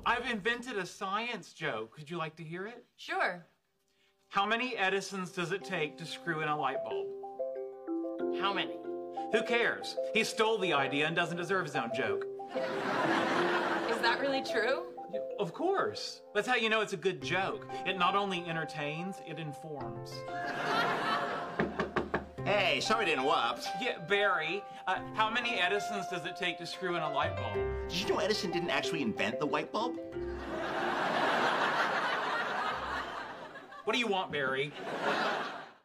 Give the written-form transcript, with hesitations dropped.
I've invented a science joke. Would you like to hear it? Sure. How many Edisons does it take to screw in a light bulb? How many? Who cares? He stole the idea and doesn't deserve his own joke. Is that really true? Of course. That's how you know it's a good joke. It not only entertains, it informs. Hey, sorry to interrupt. Yeah, Barry, how many Edisons does it take to screw in a light bulb? Did you know Edison didn't actually invent the light bulb? What do you want, Barry?